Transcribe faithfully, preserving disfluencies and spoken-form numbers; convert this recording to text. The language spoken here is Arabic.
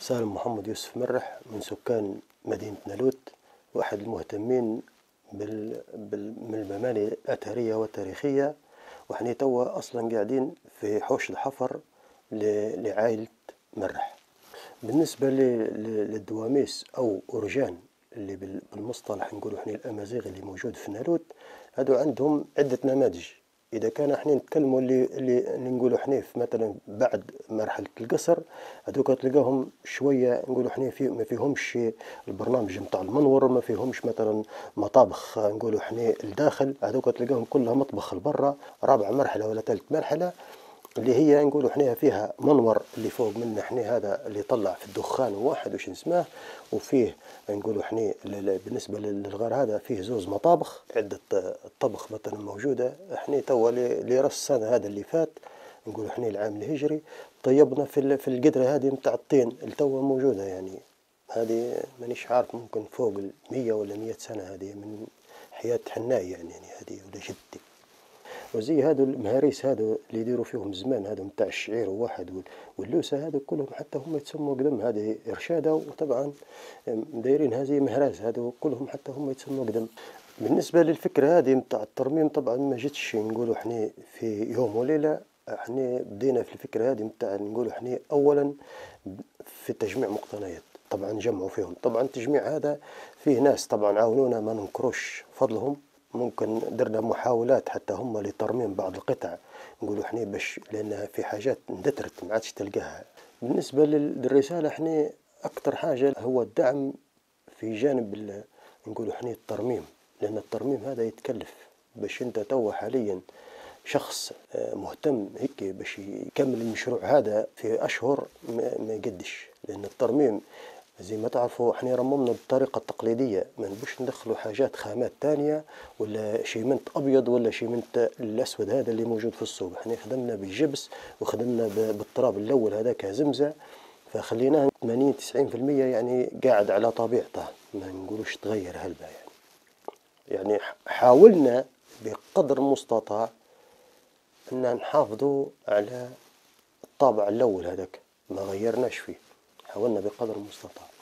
سالم محمد يوسف مرح من سكان مدينة نالوت، واحد المهتمين بال... بال... من المباني الأثرية والتاريخية. وإحنا توا أصلا قاعدين في حوش الحفر ل... لعائلة مرح. بالنسبة ل... للدواميس أو أورجان اللي بالمصطلح نقولوا إحنا الأمازيغ اللي موجود في نالوت، هادو عندهم عدة نماذج. إذا كان إحنا نتكلموا اللي اللي نقولوا إحنا في مثلا بعد مرحلة القصر، هذوك تلقاهم شوية نقولوا إحنا في ما فيهمش البرنامج نتاع المنور، ما فيهمش مثلا مطابخ نقولوا إحنا الداخل، هذوك تلقاهم كلها مطبخ لبرا. رابع مرحلة ولا ثالث مرحلة اللي هي نقولوا إحنا فيها منور اللي فوق منا إحنا، هذا اللي يطلع في الدخان واحد وش نسماه، وفيه نقولوا إحنا بالنسبة للغار هذا فيه زوز مطابخ، عدة الطبخ مثلا موجودة. إحنا توا لرأس السنة هذا اللي فات نقولوا إحنا العام الهجري طيبنا في في القدرة هذه متاع الطين اللي توا موجودة، يعني هذه مانيش عارف ممكن فوق المية ولا مية سنة، هذه من حياة حناي يعني, يعني هذه ولا جدي. وزي هادو المهاريس هادو اللي يديروا فيهم زمان، هادو متاع الشعير وواحد واللوسة، هادو كلهم حتى هم يتسموا قدم، هذه إرشادة. وطبعا دايرين هذه مهراز، هادو كلهم حتى هم يتسموا قدم. بالنسبة للفكرة هذه متاع الترميم طبعا ما جتش نقولوا احنا في يوم وليلة. احنا بدينا في الفكرة هذه متاع نقولوا احنا أولا في تجميع مقتنيات، طبعا جمعوا فيهم. طبعا التجميع هذا فيه ناس طبعا عاونونا ما ننكروش فضلهم، ممكن درنا محاولات حتى هم لترميم بعض القطع نقولوا احنا باش، لأنها في حاجات اندثرت ما عادش تلقاها. بالنسبة للرسالة احنا أكثر حاجة هو الدعم في جانب نقولوا احنا الترميم، لأن الترميم هذا يتكلف. باش انت توا حاليا شخص مهتم هيك باش يكمل المشروع هذا في أشهر ما يقدش، لأن الترميم زي ما تعرفوا احنا رممنا بالطريقة التقليدية، ما نبوش ندخلوا حاجات خامات تانية ولا شيمنت أبيض ولا شيمنت الأسود هذا اللي موجود في السوق. احنا خدمنا بالجبس وخدمنا بالتراب الأول هذاك زمزة، فخليناه ثمانين تسعين في المية يعني قاعد على طبيعته، ما نقولوش تغير هلبة يعني. يعني حاولنا بقدر المستطاع أن نحافظوا على الطابع الأول هذاك، ما غيرناش فيه، حاولنا بقدر المستطاع.